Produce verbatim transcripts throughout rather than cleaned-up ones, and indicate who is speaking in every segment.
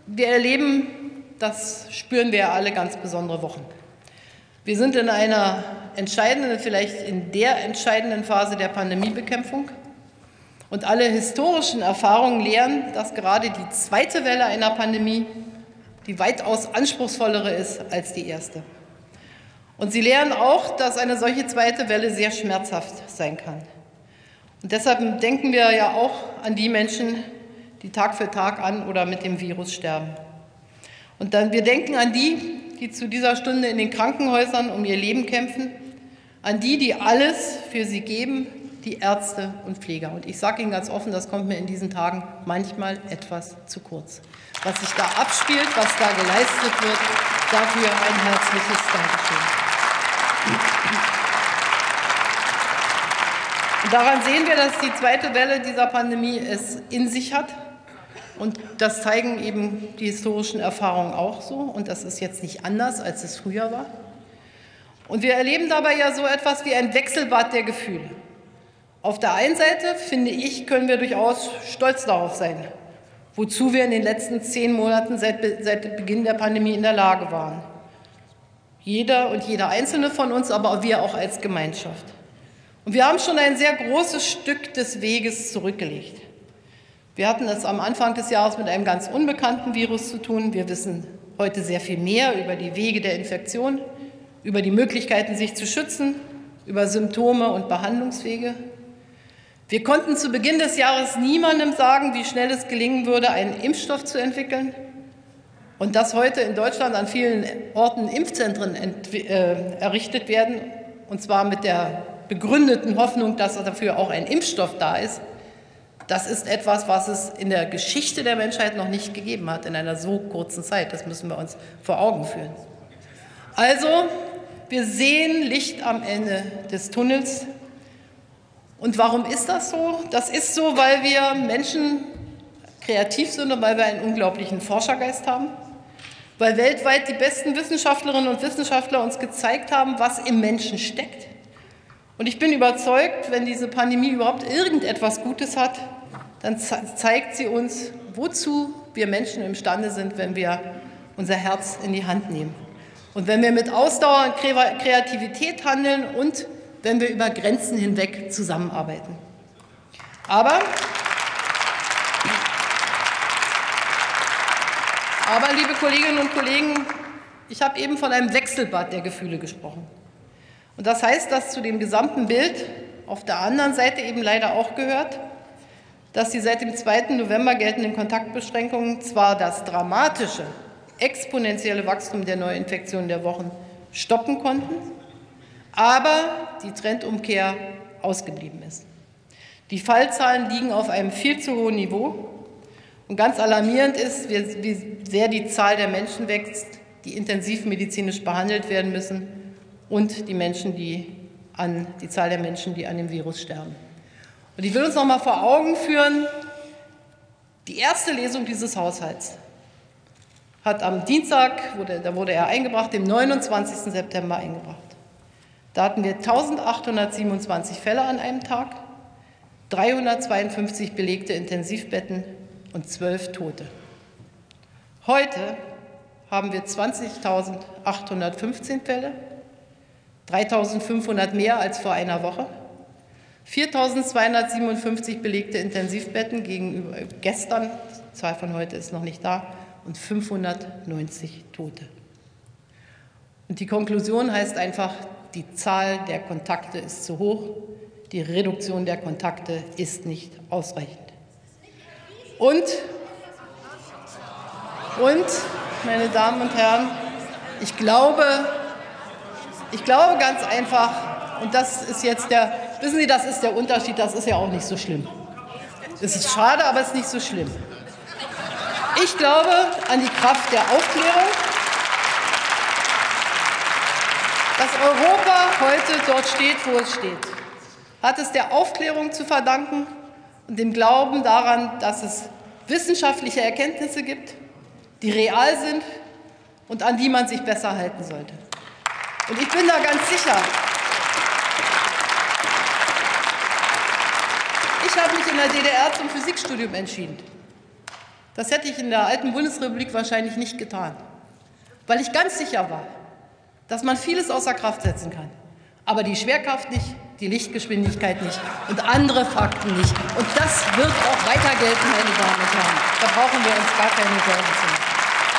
Speaker 1: Wir erleben, das spüren wir ja alle, ganz besondere Wochen. Wir sind in einer entscheidenden, vielleicht in der entscheidenden Phase der Pandemiebekämpfung. Und alle historischen Erfahrungen lehren, dass gerade die zweite Welle einer Pandemie die weitaus anspruchsvollere ist als die erste. Und sie lehren auch, dass eine solche zweite Welle sehr schmerzhaft sein kann. Und deshalb denken wir ja auch an die Menschen, die Tag für Tag an oder mit dem Virus sterben. Und dann, wir denken an die, die zu dieser Stunde in den Krankenhäusern um ihr Leben kämpfen, an die, die alles für sie geben, die Ärzte und Pfleger. Und ich sage Ihnen ganz offen, das kommt mir in diesen Tagen manchmal etwas zu kurz. Was sich da abspielt, was da geleistet wird, dafür ein herzliches Dankeschön. Und daran sehen wir, dass die zweite Welle dieser Pandemie es in sich hat. Und das zeigen eben die historischen Erfahrungen auch so. Und das ist jetzt nicht anders, als es früher war. Und wir erleben dabei ja so etwas wie ein Wechselbad der Gefühle. Auf der einen Seite, finde ich, können wir durchaus stolz darauf sein, wozu wir in den letzten zehn Monaten seit, seit Beginn der Pandemie in der Lage waren. Jeder und jeder Einzelne von uns, aber wir auch als Gemeinschaft. Und wir haben schon ein sehr großes Stück des Weges zurückgelegt. Wir hatten es am Anfang des Jahres mit einem ganz unbekannten Virus zu tun. Wir wissen heute sehr viel mehr über die Wege der Infektion, über die Möglichkeiten, sich zu schützen, über Symptome und Behandlungswege. Wir konnten zu Beginn des Jahres niemandem sagen, wie schnell es gelingen würde, einen Impfstoff zu entwickeln. Und dass heute in Deutschland an vielen Orten Impfzentren äh, errichtet werden, und zwar mit der begründeten Hoffnung, dass dafür auch ein Impfstoff da ist, das ist etwas, was es in der Geschichte der Menschheit noch nicht gegeben hat, in einer so kurzen Zeit. Das müssen wir uns vor Augen führen. Also, wir sehen Licht am Ende des Tunnels. Und warum ist das so? Das ist so, weil wir Menschen kreativ sind und weil wir einen unglaublichen Forschergeist haben, weil weltweit die besten Wissenschaftlerinnen und Wissenschaftler uns gezeigt haben, was im Menschen steckt. Und ich bin überzeugt, wenn diese Pandemie überhaupt irgendetwas Gutes hat, dann zeigt sie uns, wozu wir Menschen imstande sind, wenn wir unser Herz in die Hand nehmen. Und wenn wir mit Ausdauer und Kreativität handeln und wenn wir über Grenzen hinweg zusammenarbeiten. Aber, aber, liebe Kolleginnen und Kollegen, ich habe eben von einem Wechselbad der Gefühle gesprochen. Und das heißt, dass zu dem gesamten Bild auf der anderen Seite eben leider auch gehört, dass die seit dem zweiten November geltenden Kontaktbeschränkungen zwar das dramatische, exponentielle Wachstum der Neuinfektionen der Wochen stoppen konnten, aber die Trendumkehr ausgeblieben ist. Die Fallzahlen liegen auf einem viel zu hohen Niveau. Und ganz alarmierend ist, wie sehr die Zahl der Menschen wächst, die intensivmedizinisch behandelt werden müssen, und die Menschen, die an die Zahl der Menschen, die an dem Virus sterben. Und ich will uns noch mal vor Augen führen, die erste Lesung dieses Haushalts hat am Dienstag, wurde, da wurde er eingebracht, dem neunundzwanzigsten September eingebracht. Da hatten wir eintausendachthundertsiebenundzwanzig Fälle an einem Tag, dreihundertzweiundfünfzig belegte Intensivbetten und zwölf Tote. Heute haben wir zwanzigtausendachthundertfünfzehn Fälle, dreitausendfünfhundert mehr als vor einer Woche, viertausendzweihundertsiebenundfünfzig belegte Intensivbetten gegenüber gestern, die Zahl von heute ist noch nicht da, und fünfhundertneunzig Tote. Und die Konklusion heißt einfach, die Zahl der Kontakte ist zu hoch, die Reduktion der Kontakte ist nicht ausreichend. Und, und meine Damen und Herren, ich glaube, ich glaube ganz einfach, und das ist jetzt der, wissen Sie, das ist der Unterschied, das ist ja auch nicht so schlimm. Es ist schade, aber es ist nicht so schlimm. Ich glaube an die Kraft der Aufklärung, dass Europa heute dort steht, wo es steht. Hat es der Aufklärung zu verdanken und dem Glauben daran, dass es wissenschaftliche Erkenntnisse gibt, die real sind und an die man sich besser halten sollte. Und ich bin da ganz sicher, ich habe mich in der D D R zum Physikstudium entschieden. Das hätte ich in der alten Bundesrepublik wahrscheinlich nicht getan, weil ich ganz sicher war, dass man vieles außer Kraft setzen kann, aber die Schwerkraft nicht, die Lichtgeschwindigkeit nicht und andere Fakten nicht. Und das wird auch weiter gelten, meine Damen und Herren. Da brauchen wir uns gar keine Sorgen zu machen.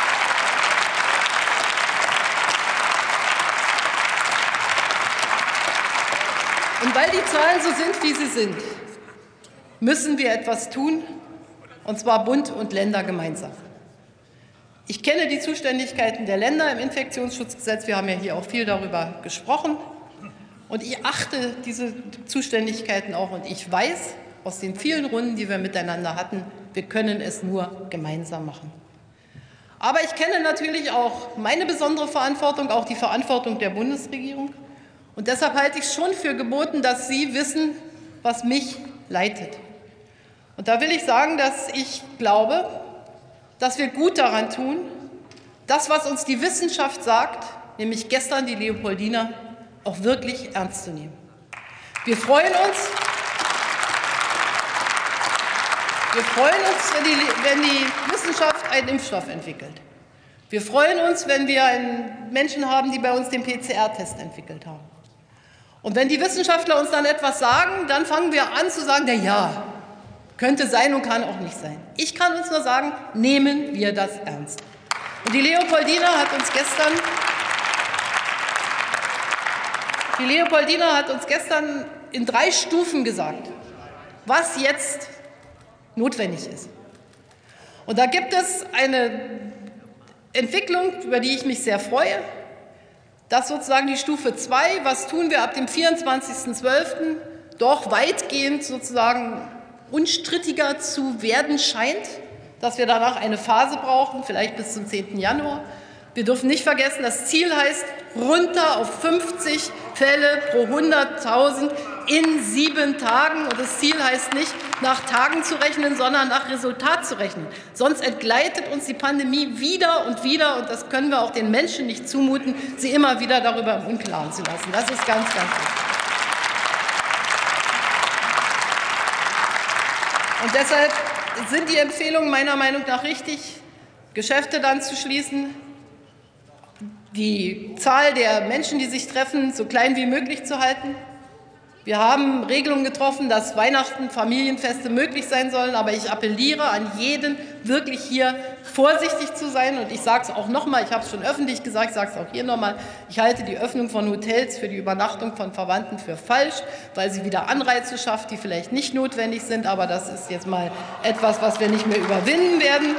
Speaker 1: Und weil die Zahlen so sind, wie sie sind, müssen wir etwas tun, und zwar Bund und Länder gemeinsam. Ich kenne die Zuständigkeiten der Länder im Infektionsschutzgesetz. Wir haben ja hier auch viel darüber gesprochen. Und ich achte diese Zuständigkeiten auch. Und ich weiß aus den vielen Runden, die wir miteinander hatten, wir können es nur gemeinsam machen. Aber ich kenne natürlich auch meine besondere Verantwortung, auch die Verantwortung der Bundesregierung. Und deshalb halte ich es schon für geboten, dass Sie wissen, was mich leitet. Und da will ich sagen, dass ich glaube, dass wir gut daran tun, das, was uns die Wissenschaft sagt, nämlich gestern die Leopoldina, auch wirklich ernst zu nehmen. Wir freuen uns, wir freuen uns, wenn die, wenn die Wissenschaft einen Impfstoff entwickelt. Wir freuen uns, wenn wir einen Menschen haben, die bei uns den P C R-Test entwickelt haben. Und wenn die Wissenschaftler uns dann etwas sagen, dann fangen wir an zu sagen, na ja, könnte sein und kann auch nicht sein. Ich kann uns nur sagen, nehmen wir das ernst. Und die Leopoldina hat uns gestern, die Leopoldina hat uns gestern in drei Stufen gesagt, was jetzt notwendig ist. Und da gibt es eine Entwicklung, über die ich mich sehr freue. Das ist sozusagen die Stufe zwei. Was tun wir ab dem vierundzwanzigsten zwölften doch weitgehend sozusagen unstrittiger zu werden scheint, dass wir danach eine Phase brauchen, vielleicht bis zum zehnten Januar. Wir dürfen nicht vergessen, das Ziel heißt, runter auf fünfzig Fälle pro hunderttausend in sieben Tagen. Und das Ziel heißt nicht, nach Tagen zu rechnen, sondern nach Resultat zu rechnen. Sonst entgleitet uns die Pandemie wieder und wieder. Und das können wir auch den Menschen nicht zumuten, sie immer wieder darüber im Unklaren zu lassen. Das ist ganz, ganz wichtig. Und deshalb sind die Empfehlungen meiner Meinung nach richtig, Geschäfte dann zu schließen, die Zahl der Menschen, die sich treffen, so klein wie möglich zu halten. Wir haben Regelungen getroffen, dass Weihnachten, Familienfeste möglich sein sollen, aber ich appelliere an jeden, wirklich hier vorsichtig zu sein. Und ich sage es auch noch mal, ich habe es schon öffentlich gesagt, ich sage es auch hier noch mal, ich halte die Öffnung von Hotels für die Übernachtung von Verwandten für falsch, weil sie wieder Anreize schafft, die vielleicht nicht notwendig sind, aber das ist jetzt mal etwas, was wir nicht mehr überwinden werden.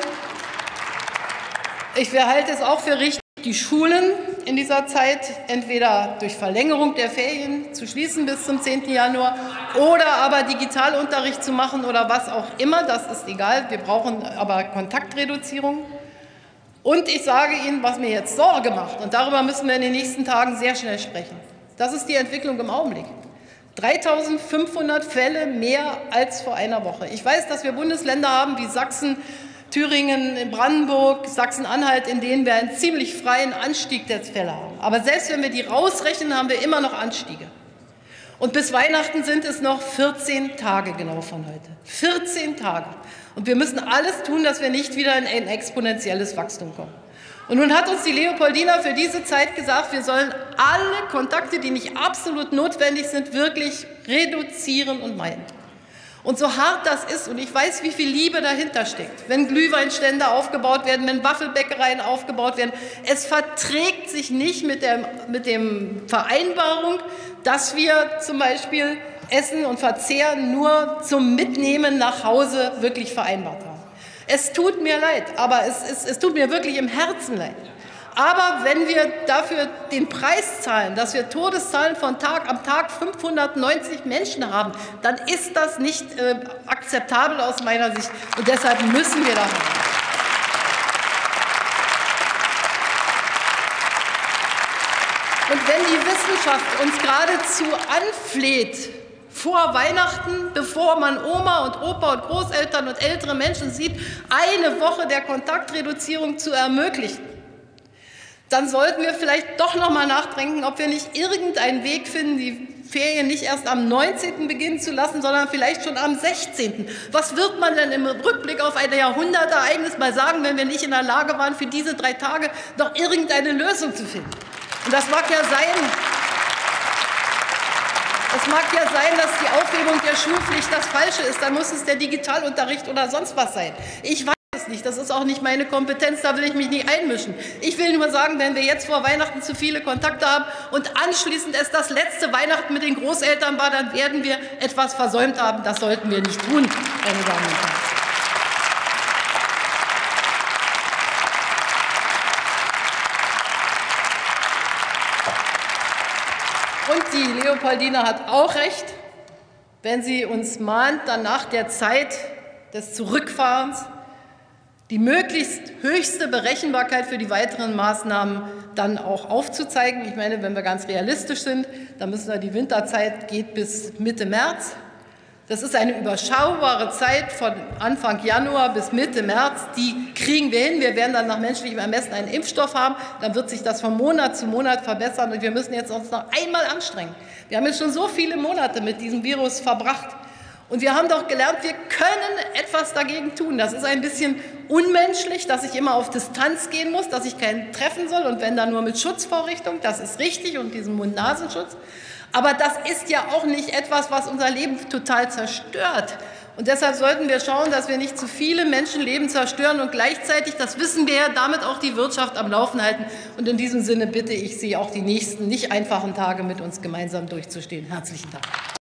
Speaker 1: Ich halte es auch für richtig, die Schulen in dieser Zeit entweder durch Verlängerung der Ferien zu schließen bis zum zehnten Januar oder aber Digitalunterricht zu machen oder was auch immer, das ist egal. Wir brauchen aber Kontaktreduzierung. Und ich sage Ihnen, was mir jetzt Sorge macht, und darüber müssen wir in den nächsten Tagen sehr schnell sprechen. Das ist die Entwicklung im Augenblick. dreitausendfünfhundert Fälle mehr als vor einer Woche. Ich weiß, dass wir Bundesländer haben wie Sachsen, Thüringen, Brandenburg, Sachsen-Anhalt, in denen wir einen ziemlich freien Anstieg der Fälle haben. Aber selbst wenn wir die rausrechnen, haben wir immer noch Anstiege. Und bis Weihnachten sind es noch vierzehn Tage genau von heute. vierzehn Tage. Und wir müssen alles tun, dass wir nicht wieder in ein exponentielles Wachstum kommen. Und nun hat uns die Leopoldina für diese Zeit gesagt, wir sollen alle Kontakte, die nicht absolut notwendig sind, wirklich reduzieren und meiden. Und so hart das ist, und ich weiß, wie viel Liebe dahinter steckt, wenn Glühweinstände aufgebaut werden, wenn Waffelbäckereien aufgebaut werden, es verträgt sich nicht mit der mit dem Vereinbarung, dass wir zum Beispiel Essen und Verzehr nur zum Mitnehmen nach Hause wirklich vereinbart haben. Es tut mir leid, aber es, es, es tut mir wirklich im Herzen leid. Aber wenn wir dafür den Preis zahlen, dass wir Todeszahlen von Tag am Tag fünfhundertneunzig Menschen haben, dann ist das nicht äh, akzeptabel aus meiner Sicht. Und deshalb müssen wir da handeln. Und wenn die Wissenschaft uns geradezu anfleht, vor Weihnachten, bevor man Oma und Opa und Großeltern und ältere Menschen sieht, eine Woche der Kontaktreduzierung zu ermöglichen, dann sollten wir vielleicht doch noch mal nachdenken, ob wir nicht irgendeinen Weg finden, die Ferien nicht erst am neunzehnten beginnen zu lassen, sondern vielleicht schon am sechzehnten Was wird man denn im Rückblick auf ein Jahrhundertereignis mal sagen, wenn wir nicht in der Lage waren, für diese drei Tage noch irgendeine Lösung zu finden? Und das mag ja sein, es mag ja sein, dass die Aufhebung der Schulpflicht das Falsche ist. Dann muss es der Digitalunterricht oder sonst was sein. Ich weiß es nicht. Das ist auch nicht meine Kompetenz. Da will ich mich nicht einmischen. Ich will nur sagen, wenn wir jetzt vor Weihnachten zu viele Kontakte haben und anschließend es das letzte Weihnachten mit den Großeltern war, dann werden wir etwas versäumt haben. Das sollten wir nicht tun, meine Damen und Herren. Und die Leopoldine hat auch recht, wenn sie uns mahnt, dann nach der Zeit des Zurückfahrens die möglichst höchste Berechenbarkeit für die weiteren Maßnahmen dann auch aufzuzeigen. Ich meine, wenn wir ganz realistisch sind, dann müssen wir die Winterzeit geht bis Mitte März. Das ist eine überschaubare Zeit von Anfang Januar bis Mitte März. Die kriegen wir hin. Wir werden dann nach menschlichem Ermessen einen Impfstoff haben. Dann wird sich das von Monat zu Monat verbessern. Und wir müssen jetzt uns noch einmal anstrengen. Wir haben jetzt schon so viele Monate mit diesem Virus verbracht. Und wir haben doch gelernt, wir können etwas dagegen tun. Das ist ein bisschen unmenschlich, dass ich immer auf Distanz gehen muss, dass ich keinen treffen soll. Und wenn dann nur mit Schutzvorrichtung, das ist richtig, und diesem Mund-Nasenschutz. Aber das ist ja auch nicht etwas, was unser Leben total zerstört. Und deshalb sollten wir schauen, dass wir nicht zu viele Menschenleben zerstören und gleichzeitig, das wissen wir ja, damit auch die Wirtschaft am Laufen halten. Und in diesem Sinne bitte ich Sie, auch die nächsten nicht einfachen Tage mit uns gemeinsam durchzustehen. Herzlichen Dank.